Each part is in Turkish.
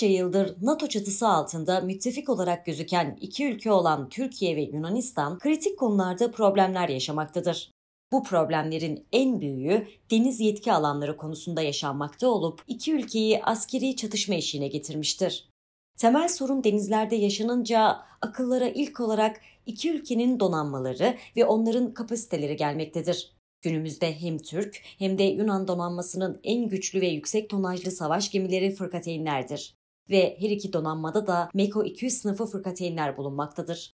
Onlarca yıldır NATO çatısı altında müttefik olarak gözüken iki ülke olan Türkiye ve Yunanistan kritik konularda problemler yaşamaktadır. Bu problemlerin en büyüğü deniz yetki alanları konusunda yaşanmakta olup iki ülkeyi askeri çatışma eşiğine getirmiştir. Temel sorun denizlerde yaşanınca akıllara ilk olarak iki ülkenin donanmaları ve onların kapasiteleri gelmektedir. Günümüzde hem Türk hem de Yunan donanmasının en güçlü ve yüksek tonajlı savaş gemileri fırkateynlerdir. Ve her iki donanmada da Meko 200 sınıfı fırkateynler bulunmaktadır.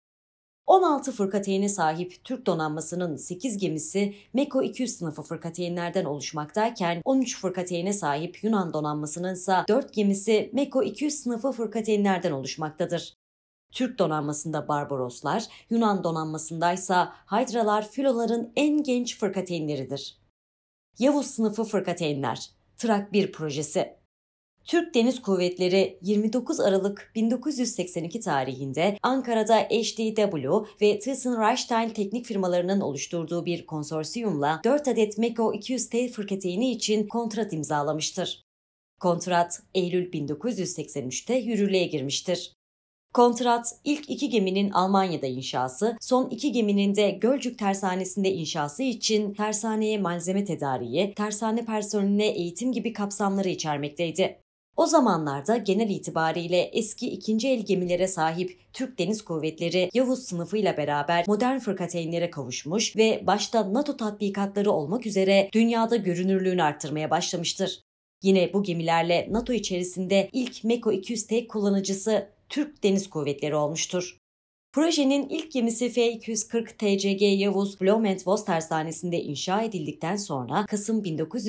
16 fırkateyne sahip Türk donanmasının 8 gemisi Meko 200 sınıfı fırkateynlerden oluşmaktayken 13 fırkateyne sahip Yunan donanmasının ise 4 gemisi Meko 200 sınıfı fırkateynlerden oluşmaktadır. Türk donanmasında Barbaroslar, Yunan donanmasındaysa Hydralar filoların en genç fırkateynleridir. Yavuz sınıfı fırkateynler, Trak 1 projesi. Türk Deniz Kuvvetleri 29 Aralık 1982 tarihinde Ankara'da HDW ve Thyssen-Reichstein teknik firmalarının oluşturduğu bir konsorsiyumla 4 adet Meko 200T fırkateyni için kontrat imzalamıştır. Kontrat Eylül 1983'te yürürlüğe girmiştir. Kontrat, ilk 2 geminin Almanya'da inşası, son 2 geminin de Gölcük Tersanesi'nde inşası için tersaneye malzeme tedariği, tersane personeline eğitim gibi kapsamları içermekteydi. O zamanlarda genel itibariyle eski ikinci el gemilere sahip Türk Deniz Kuvvetleri Yavuz sınıfıyla beraber modern fırkateynlere kavuşmuş ve başta NATO tatbikatları olmak üzere dünyada görünürlüğünü arttırmaya başlamıştır. Yine bu gemilerle NATO içerisinde ilk Meko 200T kullanıcısı Türk Deniz Kuvvetleri olmuştur. Projenin ilk gemisi F-240 TCG Yavuz Bloement-Voss tersanesinde inşa edildikten sonra Kasım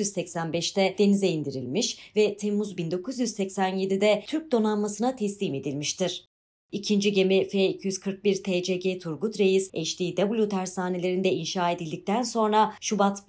1985'te denize indirilmiş ve Temmuz 1987'de Türk donanmasına teslim edilmiştir. İkinci gemi F-241 TCG Turgut Reis HDW tersanelerinde inşa edildikten sonra Şubat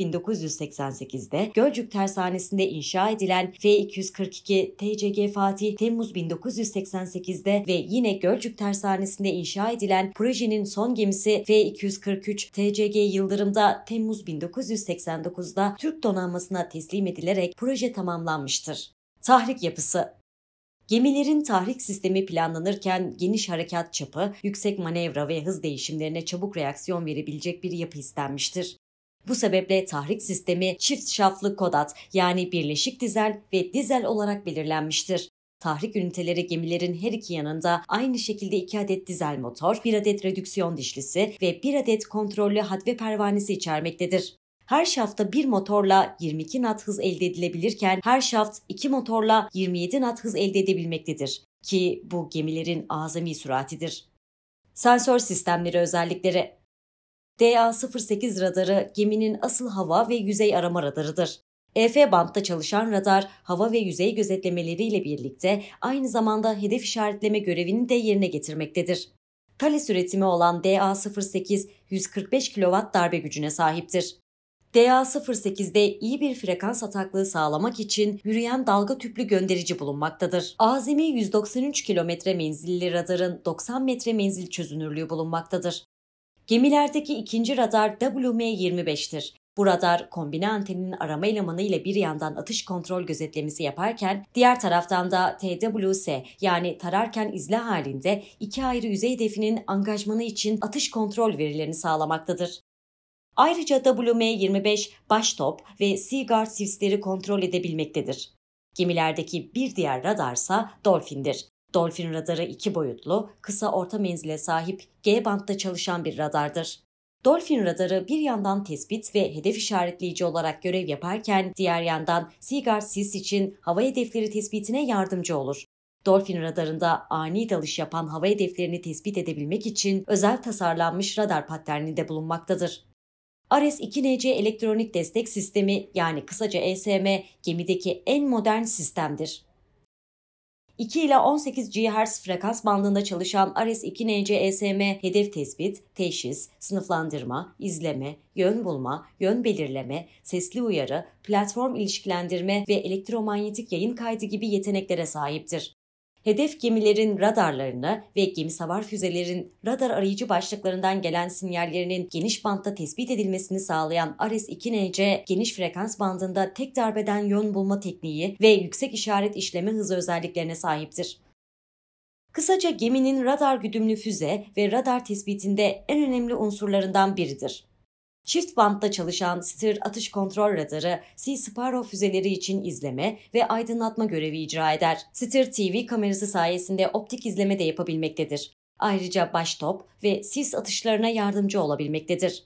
1988'de Gölcük Tersanesi'nde inşa edilen F-242 TCG Fatih Temmuz 1988'de ve yine Gölcük Tersanesi'nde inşa edilen projenin son gemisi F-243 TCG Yıldırım'da Temmuz 1989'da Türk donanmasına teslim edilerek proje tamamlanmıştır. Tahrik yapısı. Gemilerin tahrik sistemi planlanırken geniş harekat çapı, yüksek manevra ve hız değişimlerine çabuk reaksiyon verebilecek bir yapı istenmiştir. Bu sebeple tahrik sistemi çift şaftlı kodat yani birleşik dizel ve dizel olarak belirlenmiştir. Tahrik üniteleri gemilerin her iki yanında aynı şekilde 2 adet dizel motor, 1 adet redüksiyon dişlisi ve 1 adet kontrollü hadve pervanesi içermektedir. Her şafta bir motorla 22 knot hız elde edilebilirken her şaft 2 motorla 27 knot hız elde edebilmektedir ki bu gemilerin azami süratidir. Sensör sistemleri özellikleri. DA-08 radarı geminin asıl hava ve yüzey arama radarıdır. EF bantta çalışan radar hava ve yüzey gözetlemeleriyle birlikte aynı zamanda hedef işaretleme görevini de yerine getirmektedir. Thales üretimi olan DA-08 145 kW darbe gücüne sahiptir. DA-08'de iyi bir frekans ataklığı sağlamak için yürüyen dalga tüplü gönderici bulunmaktadır. Azami 193 km menzilli radarın 90 metre menzil çözünürlüğü bulunmaktadır. Gemilerdeki ikinci radar WM-25'tir. Bu radar kombine anteninin arama elemanı ile bir yandan atış kontrol gözetlemesi yaparken diğer taraftan da TWS yani tararken izle halinde 2 ayrı yüzey hedefinin angajmanı için atış kontrol verilerini sağlamaktadır. Ayrıca WM-25 baştop ve Seaguard sisleri kontrol edebilmektedir. Gemilerdeki bir diğer radarsa Dolphin'dir. Dolphin radarı 2 boyutlu, kısa orta menzile sahip G bantta çalışan bir radardır. Dolphin radarı bir yandan tespit ve hedef işaretleyici olarak görev yaparken diğer yandan Seaguard sis için hava hedefleri tespitine yardımcı olur. Dolphin radarında ani dalış yapan hava hedeflerini tespit edebilmek için özel tasarlanmış radar patterni de bulunmaktadır. Ares-2NC elektronik destek sistemi yani kısaca ESM gemideki en modern sistemdir. 2 ila 18 GHz frekans bandında çalışan Ares-2NC ESM hedef tespit, teşhis, sınıflandırma, izleme, yön bulma, yön belirleme, sesli uyarı, platform ilişkilendirme ve elektromanyetik yayın kaydı gibi yeteneklere sahiptir. Hedef gemilerin radarlarını ve gemisavar füzelerin radar arayıcı başlıklarından gelen sinyallerinin geniş bantta tespit edilmesini sağlayan Ares-2NC, geniş frekans bandında tek darbeden yön bulma tekniği ve yüksek işaret işleme hızı özelliklerine sahiptir. Kısaca geminin radar güdümlü füze ve radar tespitinde en önemli unsurlarından biridir. Çift bantta çalışan Steer atış kontrol radarı, Sea Sparrow füzeleri için izleme ve aydınlatma görevi icra eder. Steer TV kamerası sayesinde optik izleme de yapabilmektedir. Ayrıca baştop ve sis atışlarına yardımcı olabilmektedir.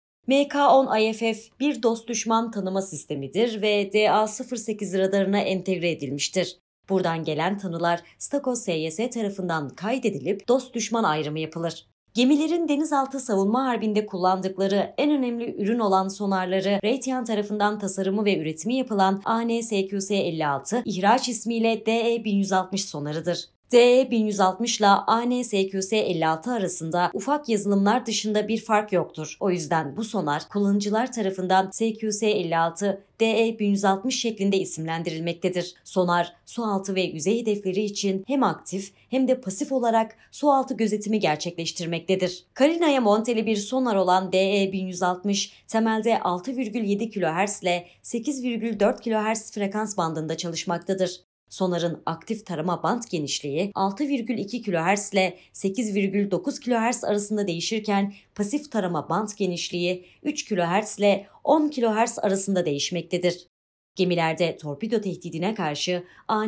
MK-10 IFF bir dost düşman tanıma sistemidir ve DA-08 radarına entegre edilmiştir. Buradan gelen tanılar Stakos SYS tarafından kaydedilip dost düşman ayrımı yapılır. Gemilerin denizaltı savunma harbinde kullandıkları en önemli ürün olan sonarları Raytheon tarafından tasarımı ve üretimi yapılan AN/SQS-56, ihraç ismiyle DE-1160 sonarıdır. DE-1160 ile AN/SQS-56 arasında ufak yazılımlar dışında bir fark yoktur. O yüzden bu sonar kullanıcılar tarafından SQS-56, DE-1160 şeklinde isimlendirilmektedir. Sonar, sualtı ve yüzey hedefleri için hem aktif hem de pasif olarak sualtı gözetimi gerçekleştirmektedir. Carina'ya monteli bir sonar olan DE-1160 temelde 6,7 kHz ile 8,4 kHz frekans bandında çalışmaktadır. Sonarın aktif tarama band genişliği 6,2 kHz ile 8,9 kHz arasında değişirken pasif tarama band genişliği 3 kHz ile 10 kHz arasında değişmektedir. Gemilerde torpido tehdidine karşı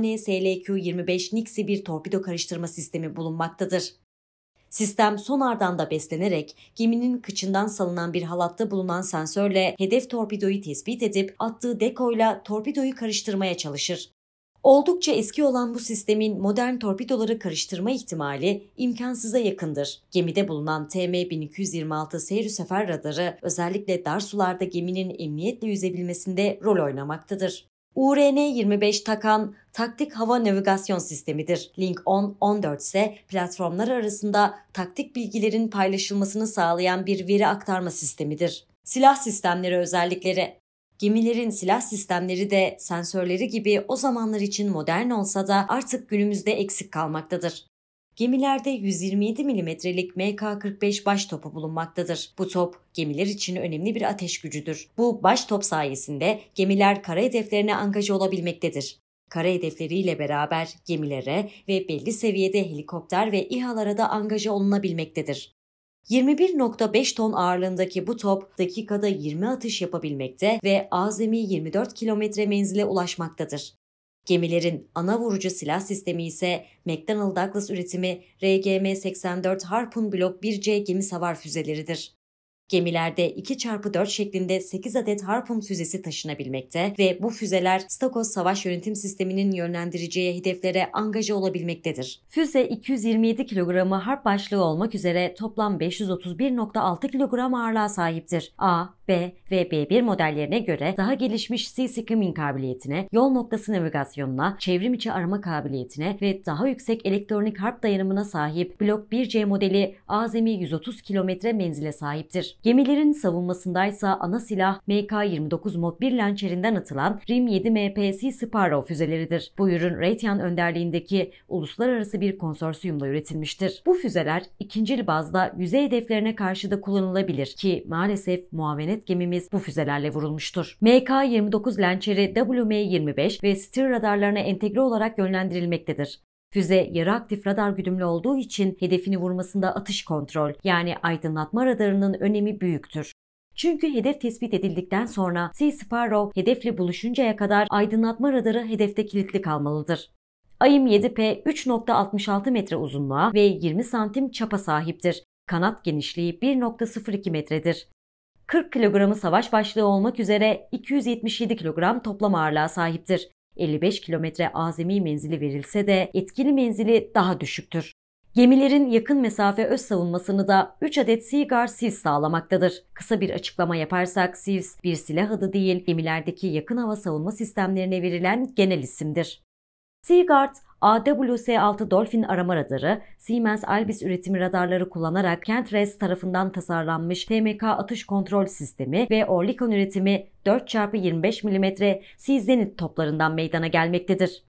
AN/SLQ-25 Nixie bir torpido karıştırma sistemi bulunmaktadır. Sistem sonardan da beslenerek geminin kıçından salınan bir halatta bulunan sensörle hedef torpidoyu tespit edip attığı dekoyla torpidoyu karıştırmaya çalışır. Oldukça eski olan bu sistemin modern torpidoları karıştırma ihtimali imkansıza yakındır. Gemide bulunan TM1226 seyir sefer radarı özellikle dar sularda geminin emniyetle yüzebilmesinde rol oynamaktadır. URN-25 TACAN taktik hava navigasyon sistemidir. Link 10-14 ise platformlar arasında taktik bilgilerin paylaşılmasını sağlayan bir veri aktarma sistemidir. Silah sistemleri özellikleri. Gemilerin silah sistemleri de sensörleri gibi o zamanlar için modern olsa da artık günümüzde eksik kalmaktadır. Gemilerde 127 mm'lik MK-45 baş topu bulunmaktadır. Bu top gemiler için önemli bir ateş gücüdür. Bu baş top sayesinde gemiler kara hedeflerine angaja olabilmektedir. Kara hedefleriyle beraber gemilere ve belli seviyede helikopter ve İHA'lara da angaja olunabilmektedir. 21,5 ton ağırlığındaki bu top dakikada 20 atış yapabilmekte ve azami 24 kilometre menzile ulaşmaktadır. Gemilerin ana vurucu silah sistemi ise McDonnell Douglas üretimi RGM-84 Harpoon Block 1C gemi savar füzeleridir. Gemilerde 2x4 şeklinde 8 adet Harpoon füzesi taşınabilmekte ve bu füzeler Stakos savaş yönetim sisteminin yönlendireceği hedeflere angaja olabilmektedir. Füze 227 kilogramı harp başlığı olmak üzere toplam 531,6 kilogram ağırlığa sahiptir. A, B ve B1 modellerine göre daha gelişmiş sea skimming kabiliyetine, yol noktası navigasyonuna, çevrim içi arama kabiliyetine ve daha yüksek elektronik harp dayanımına sahip Block 1C modeli azami 130 kilometre menzile sahiptir. Gemilerin savunmasındaysa ana silah MK-29 Mod 1 lançerinden atılan RIM-7MP Sea Sparrow füzeleridir. Bu ürün Raytheon önderliğindeki uluslararası bir konsorsiyumla üretilmiştir. Bu füzeler ikincil bazda yüzey hedeflerine karşı da kullanılabilir ki maalesef muavenet gemimiz bu füzelerle vurulmuştur. MK-29 lançeri WM-25 ve Steer radarlarına entegre olarak yönlendirilmektedir. Füze yarı aktif radar güdümlü olduğu için hedefini vurmasında atış kontrol yani aydınlatma radarının önemi büyüktür. Çünkü hedef tespit edildikten sonra Sea Sparrow hedefle buluşuncaya kadar aydınlatma radarı hedefte kilitli kalmalıdır. AIM-7P 3,66 metre uzunluğa ve 20 santim çapa sahiptir. Kanat genişliği 1,02 metredir. 40 kilogramı savaş başlığı olmak üzere 277 kilogram toplam ağırlığa sahiptir. 55 kilometre azami menzili verilse de etkili menzili daha düşüktür. Gemilerin yakın mesafe öz savunmasını da 3 adet Seaguard Sieves sağlamaktadır. Kısa bir açıklama yaparsak Sieves bir silah adı değil, gemilerdeki yakın hava savunma sistemlerine verilen genel isimdir. Seaguard, AWS-6 Dolphin arama radarı, Siemens Albis üretimi radarları kullanarak Kentres tarafından tasarlanmış TMK atış kontrol sistemi ve Oerlikon üretimi 4x25 mm Sea Zenit toplarından meydana gelmektedir.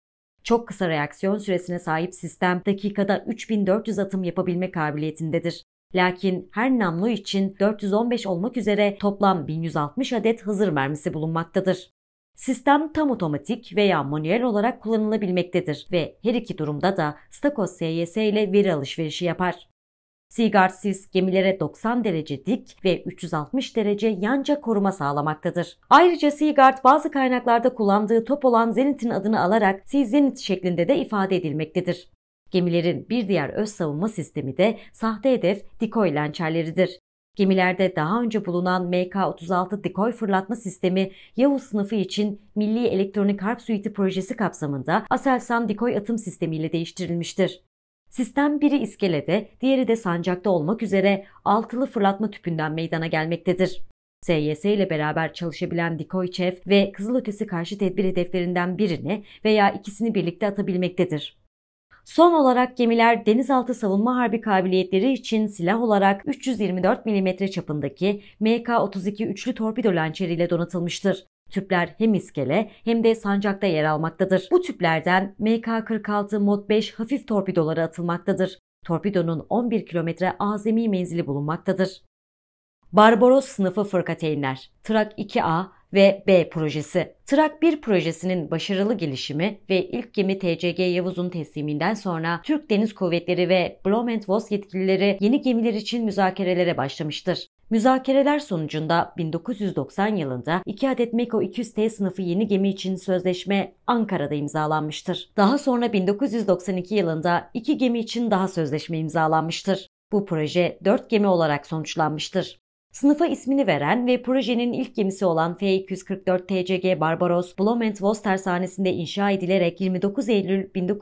Çok kısa reaksiyon süresine sahip sistem dakikada 3400 atım yapabilme kabiliyetindedir. Lakin her namlu için 415 olmak üzere toplam 1160 adet hazır mermisi bulunmaktadır. Sistem tam otomatik veya manuel olarak kullanılabilmektedir ve her iki durumda da Stakos SYS ile veri alışverişi yapar. Seaguard SIS gemilere 90 derece dik ve 360 derece yanca koruma sağlamaktadır. Ayrıca Seaguard bazı kaynaklarda kullandığı top olan Zenith'in adını alarak Sea Zenith şeklinde de ifade edilmektedir. Gemilerin bir diğer öz savunma sistemi de sahte hedef decoy lançerleridir. Gemilerde daha önce bulunan MK-36 decoy fırlatma sistemi Yavuz sınıfı için Milli Elektronik Harp Suiti projesi kapsamında Aselsan decoy atım sistemiyle değiştirilmiştir. Sistem biri iskelede, diğeri de sancakta olmak üzere altılı fırlatma tüpünden meydana gelmektedir. SYS ile beraber çalışabilen decoy çef ve kızılötesi karşı tedbir hedeflerinden birini veya ikisini birlikte atabilmektedir. Son olarak gemiler denizaltı savunma harbi kabiliyetleri için silah olarak 324 mm çapındaki MK-32 üçlü torpido lançeriyle donatılmıştır. Tüpler hem iskele hem de sancakta yer almaktadır. Bu tüplerden MK-46 Mod 5 hafif torpidoları atılmaktadır. Torpidonun 11 kilometre azami menzili bulunmaktadır. Barbaros sınıfı fırkateynler, Trak 2A ve B projesi. Trak 1 projesinin başarılı gelişimi ve ilk gemi TCG Yavuz'un tesliminden sonra Türk Deniz Kuvvetleri ve Blohm+Voss yetkilileri yeni gemiler için müzakerelere başlamıştır. Müzakereler sonucunda 1990 yılında 2 adet MEKO 200T sınıfı yeni gemi için sözleşme Ankara'da imzalanmıştır. Daha sonra 1992 yılında 2 gemi için daha sözleşme imzalanmıştır. Bu proje 4 gemi olarak sonuçlanmıştır. Sınıfa ismini veren ve projenin ilk gemisi olan F-244 TCG Barbaros, Blohm+Voss tersanesinde inşa edilerek 29 Eylül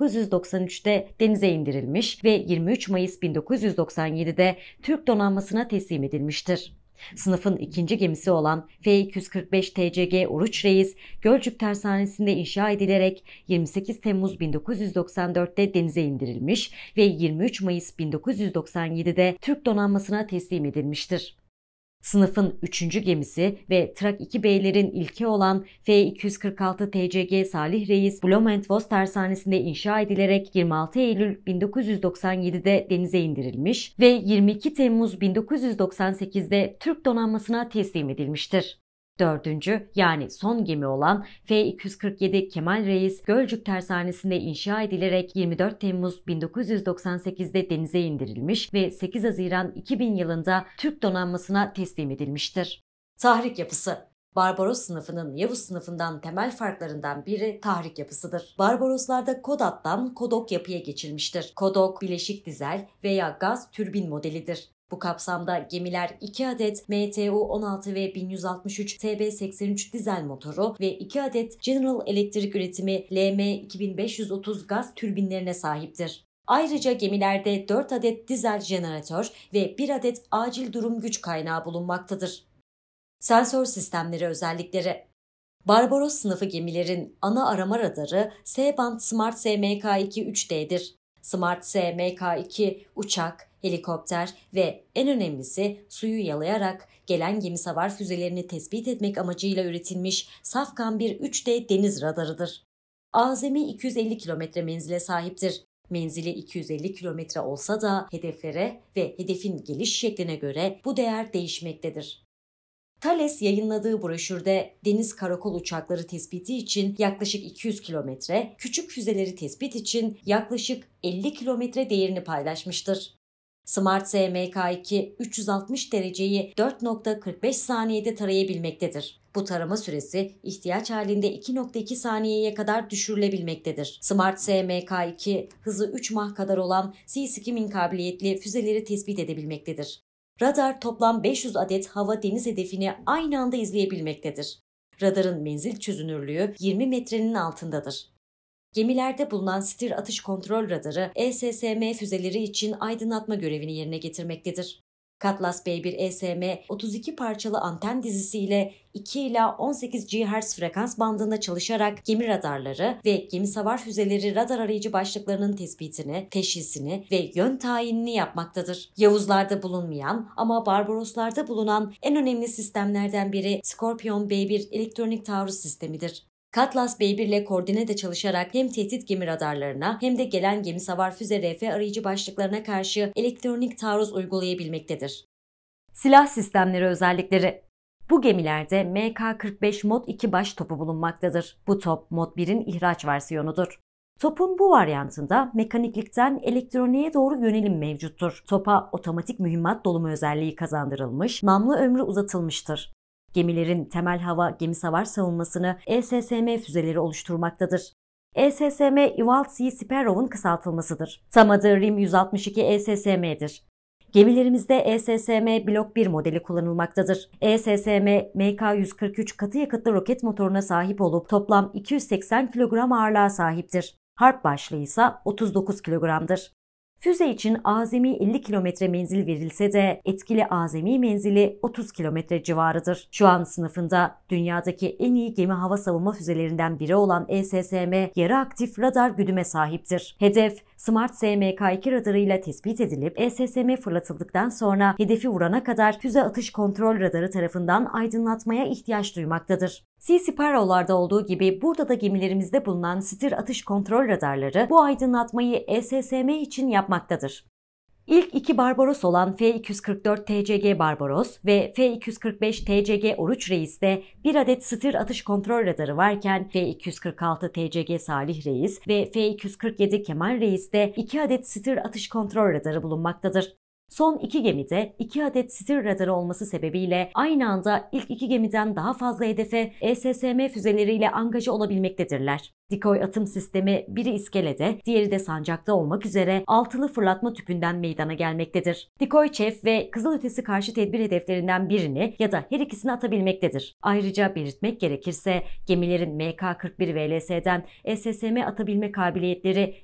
1993'te denize indirilmiş ve 23 Mayıs 1997'de Türk donanmasına teslim edilmiştir. Sınıfın ikinci gemisi olan F-245 TCG Oruç Reis, Gölcük tersanesinde inşa edilerek 28 Temmuz 1994'te denize indirilmiş ve 23 Mayıs 1997'de Türk donanmasına teslim edilmiştir. Sınıfın 3. gemisi ve Trak 2B'lerin ilki olan F-246 TCG Salih Reis, Blohm+Voss tersanesinde inşa edilerek 26 Eylül 1997'de denize indirilmiş ve 22 Temmuz 1998'de Türk donanmasına teslim edilmiştir. 4. yani son gemi olan F-247 Kemal Reis, Gölcük tersanesinde inşa edilerek 24 Temmuz 1998'de denize indirilmiş ve 8 Haziran 2000 yılında Türk donanmasına teslim edilmiştir. Tahrik yapısı. Barbaros sınıfının Yavuz sınıfından temel farklarından biri tahrik yapısıdır. Barbaroslarda Kodat'tan Kodok yapıya geçilmiştir. Kodok, bileşik dizel veya gaz türbin modelidir. Bu kapsamda gemiler 2 adet MTU-16 ve 1163 TB83 dizel motoru ve 2 adet General Electric üretimi LM2530 gaz türbinlerine sahiptir. Ayrıca gemilerde 4 adet dizel jeneratör ve 1 adet acil durum güç kaynağı bulunmaktadır. Sensör sistemleri özellikleri. Barbaros sınıfı gemilerin ana arama radarı S-band Smart SMK2 3D'dir. Smart SMK2 uçak, helikopter ve en önemlisi suyu yalayarak gelen gemi savar füzelerini tespit etmek amacıyla üretilmiş Safkan 1 3D deniz radarıdır. Azami 250 km menzile sahiptir. Menzili 250 km olsa da hedeflere ve hedefin geliş şekline göre bu değer değişmektedir. Thales yayınladığı broşürde deniz karakol uçakları tespiti için yaklaşık 200 kilometre, küçük füzeleri tespit için yaklaşık 50 kilometre değerini paylaşmıştır. Smart SMK2 360 dereceyi 4.45 saniyede tarayabilmektedir. Bu tarama süresi ihtiyaç halinde 2.2 saniyeye kadar düşürülebilmektedir. Smart SMK2 hızı 3 Mach kadar olan sea skimming kabiliyetli füzeleri tespit edebilmektedir. Radar toplam 500 adet hava-deniz hedefini aynı anda izleyebilmektedir. Radarın menzil çözünürlüğü 20 metrenin altındadır. Gemilerde bulunan Stir atış kontrol radarı ESSM füzeleri için aydınlatma görevini yerine getirmektedir. Cutlass B1 ESM 32 parçalı anten dizisiyle 2 ila 18 GHz frekans bandında çalışarak gemi radarları ve gemi savar füzeleri radar arayıcı başlıklarının tespitini, teşhisini ve yön tayinini yapmaktadır. Yavuzlarda bulunmayan ama Barbaroslarda bulunan en önemli sistemlerden biri Scorpion B1 elektronik taarruz sistemidir. Cutlass B1 ile koordinede çalışarak hem tehdit gemi radarlarına hem de gelen gemisavar füze RF arayıcı başlıklarına karşı elektronik taarruz uygulayabilmektedir. Silah sistemleri özellikleri. Bu gemilerde MK-45 Mod 2 baş topu bulunmaktadır. Bu top Mod 1'in ihraç versiyonudur. Topun bu varyantında mekaniklikten elektroniğe doğru yönelim mevcuttur. Topa otomatik mühimmat dolumu özelliği kazandırılmış, namlu ömrü uzatılmıştır. Gemilerin temel hava gemisavar savunmasını ESSM füzeleri oluşturmaktadır. ESSM Evolved Sea Sparrow'un kısaltılmasıdır. Tam adı RIM 162 ESSM'dir. Gemilerimizde ESSM Blok 1 modeli kullanılmaktadır. ESSM MK-143 katı yakıtlı roket motoruna sahip olup toplam 280 kilogram ağırlığa sahiptir. Harp başlığı ise 39 kilogramdır. Füze için azami 50 kilometre menzil verilse de etkili azami menzili 30 kilometre civarıdır. Şu an sınıfında dünyadaki en iyi gemi hava savunma füzelerinden biri olan ESSM yarı aktif radar güdüme sahiptir. Hedef Smart SMK2 radarıyla tespit edilip ESSM fırlatıldıktan sonra hedefi vurana kadar füze atış kontrol radarı tarafından aydınlatmaya ihtiyaç duymaktadır. Sea Sparrow'larda olduğu gibi burada da gemilerimizde bulunan Stir atış kontrol radarları bu aydınlatmayı ESSM için yapmaktadır. İlk iki Barbaros olan F-244 TCG Barbaros ve F-245 TCG Oruç Reis'te bir adet Stir atış kontrol radarı varken F-246 TCG Salih Reis ve F-247 Kemal Reis'te 2 adet Stir atış kontrol radarı bulunmaktadır. Son iki gemide 2 adet Stir radarı olması sebebiyle aynı anda ilk iki gemiden daha fazla hedefe ESSM füzeleriyle angaja olabilmektedirler. Decoy atım sistemi biri iskelede, diğeri de sancakta olmak üzere altılı fırlatma tüpünden meydana gelmektedir. Decoy çef ve kızılötesi karşı tedbir hedeflerinden birini ya da her ikisini atabilmektedir. Ayrıca belirtmek gerekirse gemilerin MK-41 VLS'den ESSM atabilme kabiliyetleri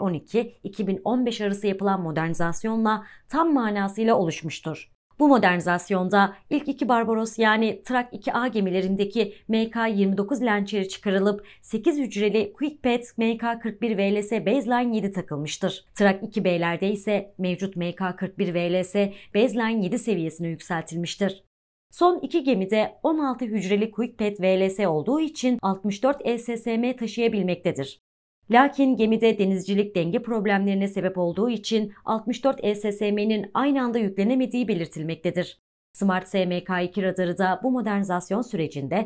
2012-2015 arası yapılan modernizasyonla tam manasıyla oluşmuştur. Bu modernizasyonda ilk iki Barbaros yani Trak 2A gemilerindeki MK-29 Lancer'i çıkarılıp 8 hücreli QuickPad MK-41 VLS Baseline 7 takılmıştır. Trak 2B'lerde ise mevcut MK-41 VLS Baseline 7 seviyesine yükseltilmiştir. Son iki gemide 16 hücreli QuickPad VLS olduğu için 64 ESSM taşıyabilmektedir. Lakin gemide denizcilik denge problemlerine sebep olduğu için 64 ESSM'nin aynı anda yüklenemediği belirtilmektedir. Smart SMK2 radarı da bu modernizasyon sürecinde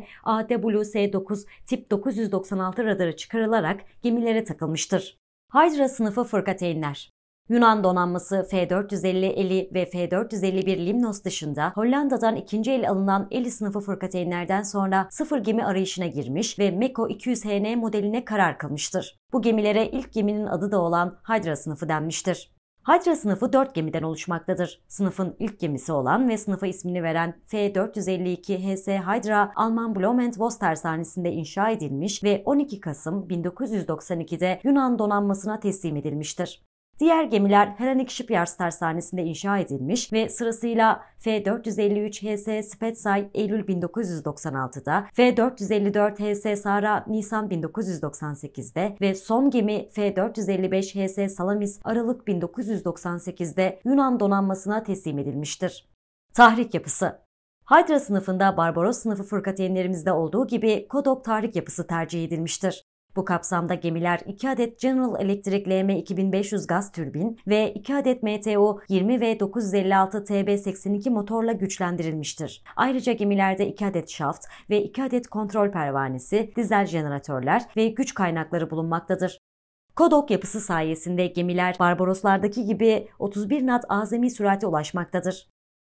AWS-9 tip 996 radarı çıkarılarak gemilere takılmıştır. Hydra sınıfı fırkateynler. Yunan donanması F-450 Eli ve F-451 Limnos dışında Hollanda'dan ikinci el alınan Eli sınıfı fırkateynlerden sonra sıfır gemi arayışına girmiş ve MEKO 200HN modeline karar kılmıştır. Bu gemilere ilk geminin adı da olan Hydra sınıfı denmiştir. Hydra sınıfı 4 gemiden oluşmaktadır. Sınıfın ilk gemisi olan ve sınıfa ismini veren F-452 HS Hydra Alman Blohm+Voss tersanesinde inşa edilmiş ve 12 Kasım 1992'de Yunan donanmasına teslim edilmiştir. Diğer gemiler Hellenic Shipyards tersanesinde inşa edilmiş ve sırasıyla F-453 HS Spetsay Eylül 1996'da, F-454 HS Sara Nisan 1998'de ve son gemi F-455 HS Salamis Aralık 1998'de Yunan donanmasına teslim edilmiştir. Tahrik yapısı. Hydra sınıfında Barbaros sınıfı fırkateynlerimizde olduğu gibi Kodok tahrik yapısı tercih edilmiştir. Bu kapsamda gemiler 2 adet General Electric LM2500 gaz türbin ve 2 adet MTU 20 ve 956 TB82 motorla güçlendirilmiştir. Ayrıca gemilerde 2 adet şaft ve 2 adet kontrol pervanesi, dizel jeneratörler ve güç kaynakları bulunmaktadır. Kodok yapısı sayesinde gemiler Barbaroslardaki gibi 31 knot azami sürate ulaşmaktadır.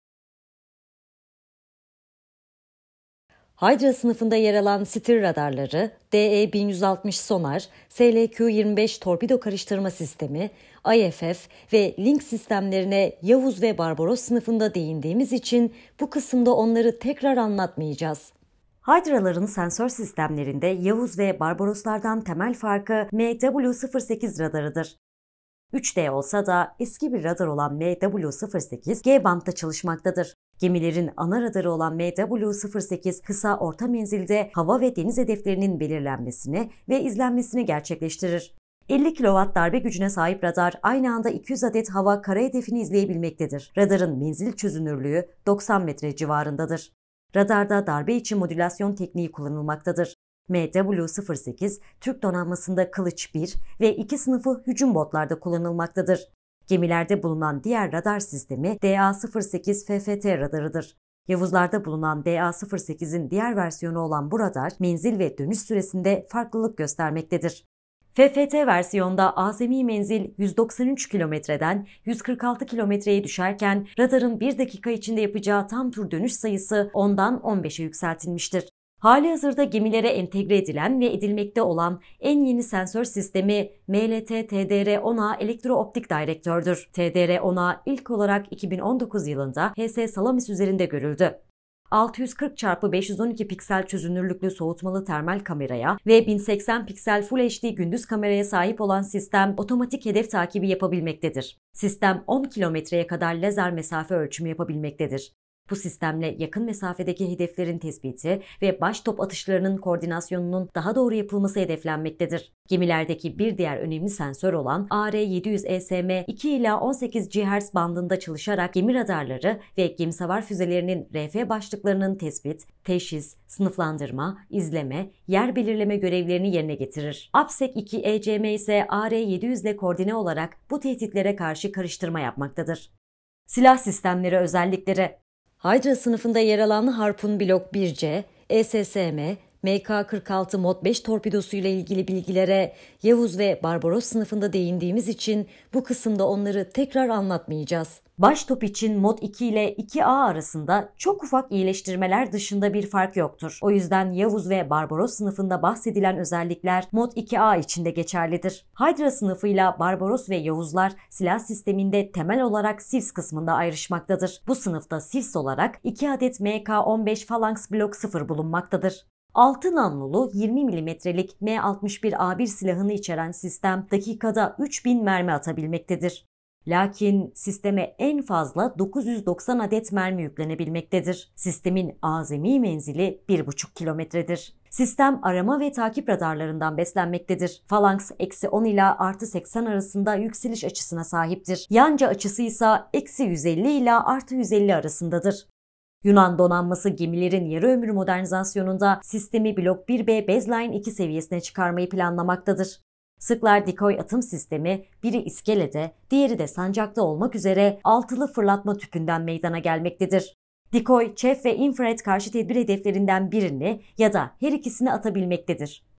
Hydra sınıfında yer alan Stir radarları, DE-1160 sonar, SLQ-25 torpido karıştırma sistemi, IFF ve Link sistemlerine Yavuz ve Barbaros sınıfında değindiğimiz için bu kısımda onları tekrar anlatmayacağız. Hydra'ların sensör sistemlerinde Yavuz ve Barbaroslardan temel farkı MW08 radarıdır. 3D olsa da eski bir radar olan MW08 G bantta çalışmaktadır. Gemilerin ana radarı olan MW08 kısa orta menzilde hava ve deniz hedeflerinin belirlenmesini ve izlenmesini gerçekleştirir. 50 kW darbe gücüne sahip radar aynı anda 200 adet hava kara hedefini izleyebilmektedir. Radarın menzil çözünürlüğü 90 metre civarındadır. Radarda darbe için modülasyon tekniği kullanılmaktadır. MW-08, Türk donanmasında Kılıç 1 ve 2 sınıfı hücum botlarda kullanılmaktadır. Gemilerde bulunan diğer radar sistemi DA-08 FFT radarıdır. Yavuzlarda bulunan DA-08'in diğer versiyonu olan bu radar, menzil ve dönüş süresinde farklılık göstermektedir. FFT versiyonda azami menzil 193 kilometreden 146 kilometreye düşerken radarın 1 dakika içinde yapacağı tam tur dönüş sayısı 10'dan 15'e yükseltilmiştir. Halihazırda gemilere entegre edilen ve edilmekte olan en yeni sensör sistemi MLT TDR-10A elektro-optik direktördür. TDR-10A ilk olarak 2019 yılında HS Salamis üzerinde görüldü. 640x512 piksel çözünürlüklü soğutmalı termal kameraya ve 1080 piksel Full HD gündüz kameraya sahip olan sistem otomatik hedef takibi yapabilmektedir. Sistem 10 kilometreye kadar lazer mesafe ölçümü yapabilmektedir. Bu sistemle yakın mesafedeki hedeflerin tespiti ve baş top atışlarının koordinasyonunun daha doğru yapılması hedeflenmektedir. Gemilerdeki bir diğer önemli sensör olan AR700ESM 2 ila 18 GHz bandında çalışarak gemi radarları ve gemisavar füzelerinin RF başlıklarının tespit, teşhis, sınıflandırma, izleme, yer belirleme görevlerini yerine getirir. APSEC-2 ECM ise AR700 ile koordine olarak bu tehditlere karşı karıştırma yapmaktadır. Silah sistemleri özellikleri Hydra sınıfında yer alan Harpun Blok 1C, ESSM, MK-46 Mod 5 torpidosuyla ilgili bilgilere Yavuz ve Barbaros sınıfında değindiğimiz için bu kısımda onları tekrar anlatmayacağız. Baştop için Mod 2 ile 2A arasında çok ufak iyileştirmeler dışında bir fark yoktur. O yüzden Yavuz ve Barbaros sınıfında bahsedilen özellikler Mod 2A için de geçerlidir. Hydra sınıfıyla Barbaros ve Yavuzlar silah sisteminde temel olarak SIVS kısmında ayrışmaktadır. Bu sınıfta SIVS olarak 2 adet MK-15 Phalanx Blok 0 bulunmaktadır. 6 namlulu 20 milimetrelik M61A1 silahını içeren sistem dakikada 3000 mermi atabilmektedir. Lakin sisteme en fazla 990 adet mermi yüklenebilmektedir. Sistemin azami menzili 1,5 kilometredir. Sistem arama ve takip radarlarından beslenmektedir. Phalanx -10 ila +80 arasında yükseliş açısına sahiptir. Yanca açısı ise -150 ila +150 arasındadır. Yunan donanması gemilerin yarı ömrü modernizasyonunda sistemi Blok 1B Baseline 2 seviyesine çıkarmayı planlamaktadır. Sıklar decoy atım sistemi, biri iskelede, diğeri de sancakta olmak üzere altılı fırlatma tüpünden meydana gelmektedir. Decoy, çef ve infrared karşı tedbir hedeflerinden birini ya da her ikisini atabilmektedir.